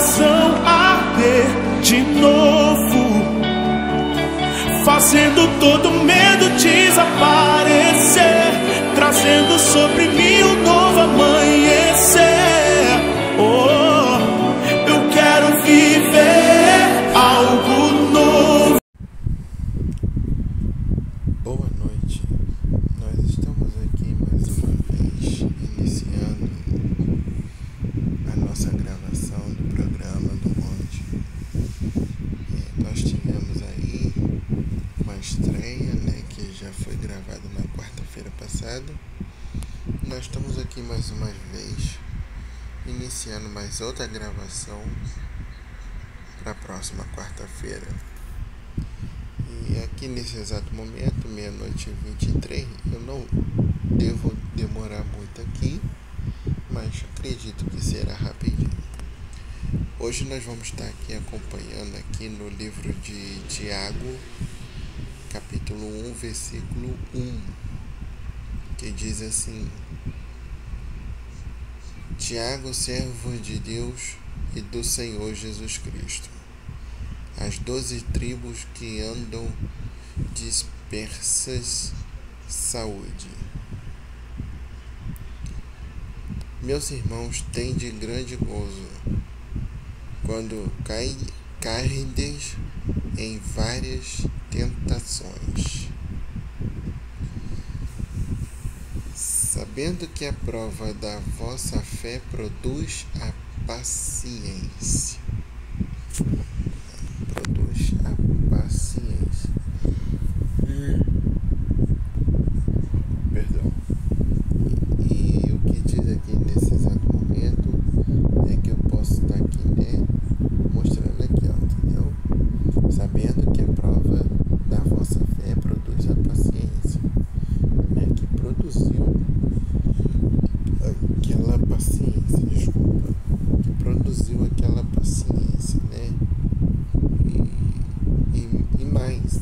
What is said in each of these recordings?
coração arder de novo, fazendo todo medo desaparecer, trazendo sobre mim um novo amanhecer. Oh, eu quero viver algo novo. Boa noite, nós estamos aqui mais uma vez iniciando a nossa gravação do programa do Monte. Nós tivemos aí uma estreia, né, que já foi gravada na quarta-feira passada. Nós estamos aqui mais uma vez iniciando mais outra gravação para a próxima quarta-feira. E aqui nesse exato momento, 00:23, eu não devo demorar muito aqui, mas acredito que será rapidinho. Hoje nós vamos estar aqui acompanhando aqui no livro de Tiago, capítulo 1, versículo 1, que diz assim: Tiago, servo de Deus e do Senhor Jesus Cristo, as 12 tribos que andam dispersas, saúde. Meus irmãos, tende grande gozo quando cairdes em várias tentações, sabendo que a prova da vossa fé produz a paciência. Produz a paciência. Perdão. E o que diz aqui nesse exato momento é que eu posso estar aqui, né, mostrando aqui, ó, entendeu? Sabendo que a prova da vossa fé produz a paciência, né? Que produziu aquela paciência, desculpa, que produziu aquela paciência, né? E mais,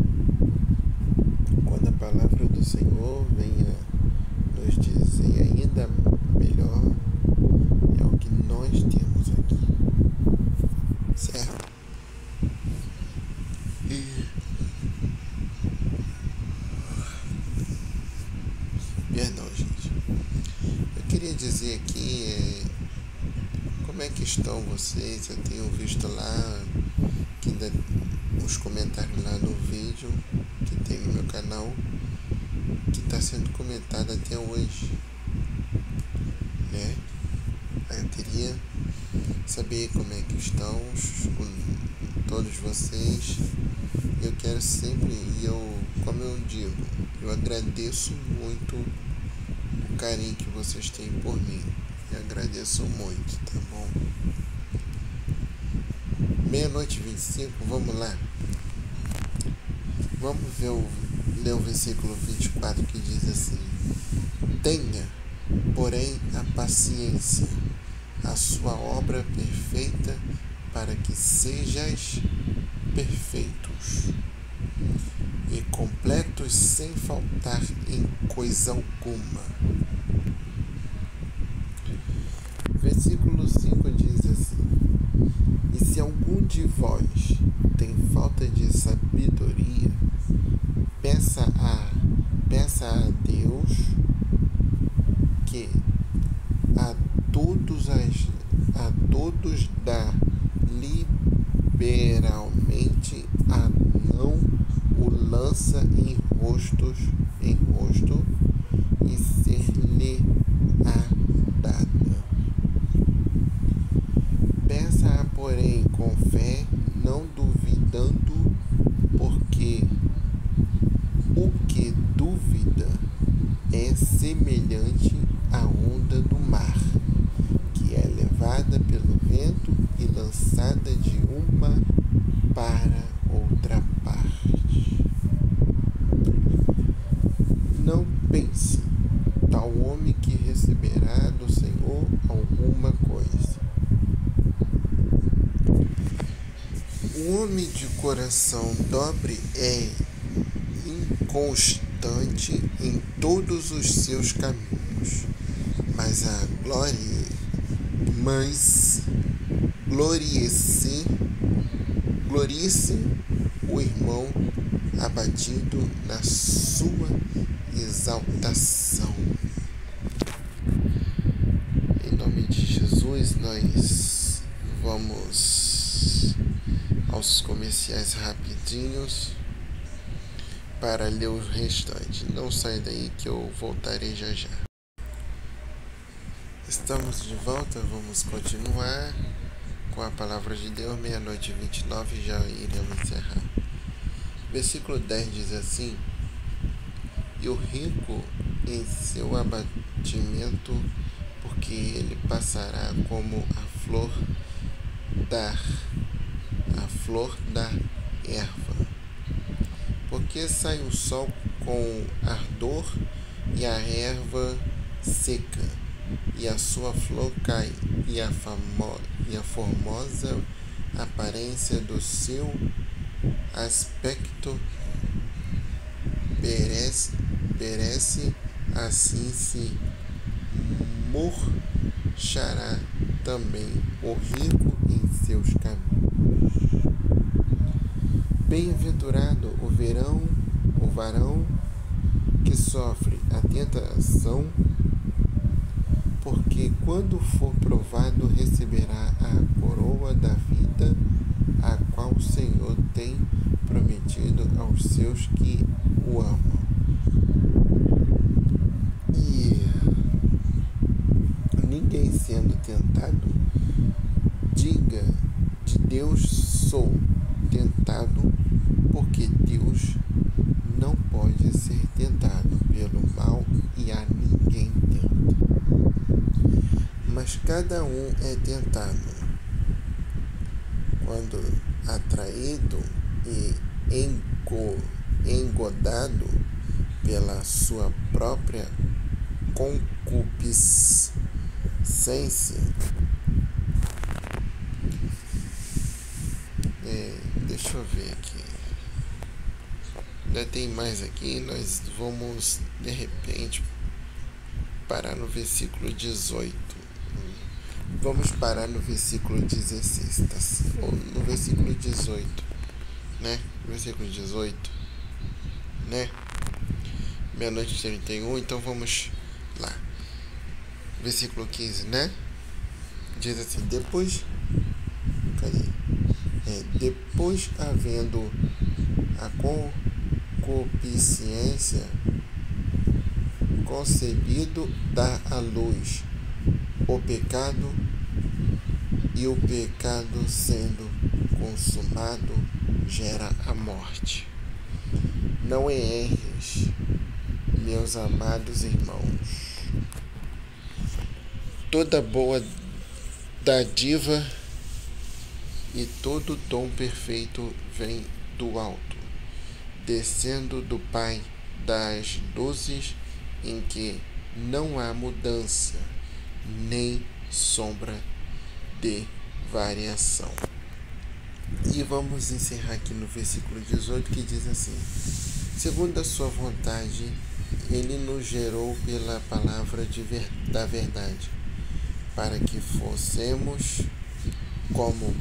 quando a palavra do Senhor venha nos dizer ainda melhor, é o que nós temos aqui, certo? Perdão, gente. Eu queria dizer aqui como é que estão vocês. Eu tenho visto lá que ainda os comentários lá no vídeo que tem no meu canal, que está sendo comentado até hoje, né? Eu queria saber como é que estão todos vocês. Eu quero sempre, como eu digo, eu agradeço muito o carinho que vocês têm por mim. Eu agradeço muito, tá bom? 00:25, vamos lá. Vamos ler o versículo 24, que diz assim: Tenha, porém, a paciência, a sua obra perfeita, para que sejais perfeitos e completos, sem faltar em coisa alguma. Versículo 5 diz assim: E se algum de vós tem falta de sabedoria, peça a Deus, que a todos dá liberalmente, a não o lança em rosto, e ser-lhe-á dada. Peça-a, porém, com fé, não duvidando, porque o que duvida é semelhante à onda do mar, que é levada pelo vento e lançada de uma para outra parte. Não pense tal homem que receberá do Senhor alguma coisa. O homem de coração dobre é inconstante em todos os seus caminhos, mas glorie-se o irmão abatido na sua exaltação. Em nome de Jesus, nós vamos aos comerciais rapidinhos para ler o restante. Não sai daí que eu voltarei já já. Estamos de volta, vamos continuar com a palavra de Deus, 00:29, já iremos encerrar. Versículo 10 diz assim: e o rico em seu abatimento, porque ele passará como a flor da erva. Porque sai o sol com ardor e a erva seca, e a sua flor cai, e a formosa aparência do seu aspecto perece, assim se murchará também o rico em seus caminhos. Bem-aventurado o varão que sofre a tentação, porque quando for provado receberá a coroa da vida, a qual o Senhor tem prometido aos seus que o amam. E ninguém sendo tentado, diga: de Deus sou tentado, porque Deus não pode ser tentado pelo mal, e a ninguém tenta. Mas cada um é tentado quando atraído e engodado pela sua própria concupiscência. Deixa eu ver aqui. Ainda tem mais aqui. Nós vamos de repente parar no versículo 18. Vamos parar no versículo 16, tá? Ou no versículo 18, né? Versículo 18, né? 00:31, então vamos lá. Versículo 15, né? Diz assim: depois, havendo a concupiscência concebido, dá à luz o pecado, e o pecado sendo consumado gera a morte. Não erres, meus amados irmãos. Toda boa dádiva e todo dom perfeito vem do alto, descendo do Pai das luzes, em que não há mudança nem sombra de variação. E vamos encerrar aqui no versículo 18, que diz assim: segundo a sua vontade, ele nos gerou pela palavra da verdade, para que fossemos como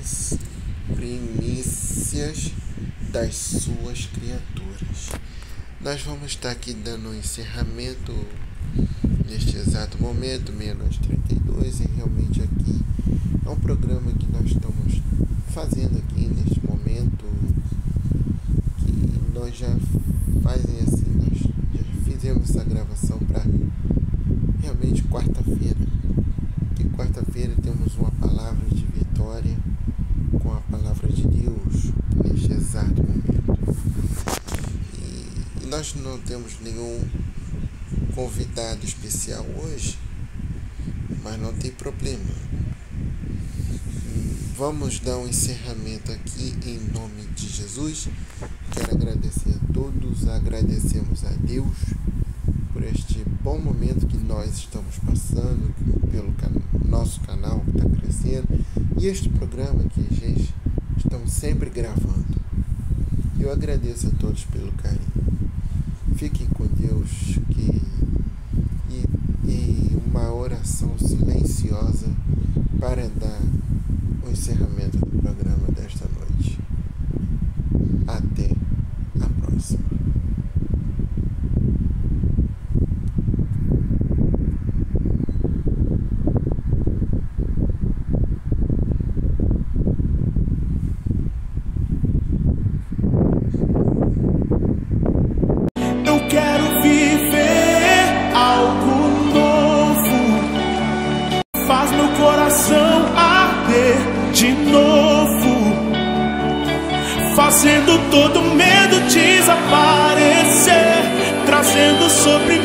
primícias das suas criaturas. Nós vamos estar aqui dando um encerramento neste exato momento, 00:32, e realmente aqui é um programa que nós estamos fazendo aqui neste momento, que nós já fazem assim, nós já fizemos essa gravação para realmente quarta-feira. E quarta-feira temos uma palavra de vitória com a palavra de Deus neste exato momento. E nós não temos nenhum convidado especial hoje, mas não tem problema. Vamos dar um encerramento aqui em nome de Jesus. Quero agradecer a todos, agradecemos a Deus por este bom momento que nós estamos passando pelo nosso canal que está crescendo, e este programa que a gente estamos sempre gravando. Eu agradeço a todos pelo carinho. Fiquem com Deus, e uma oração silenciosa para dar o encerramento do programa desta noite. Até a próxima. Eu quero viver algo novo, faz meu coração arder de novo, fazendo todo medo desaparecer, trazendo sobre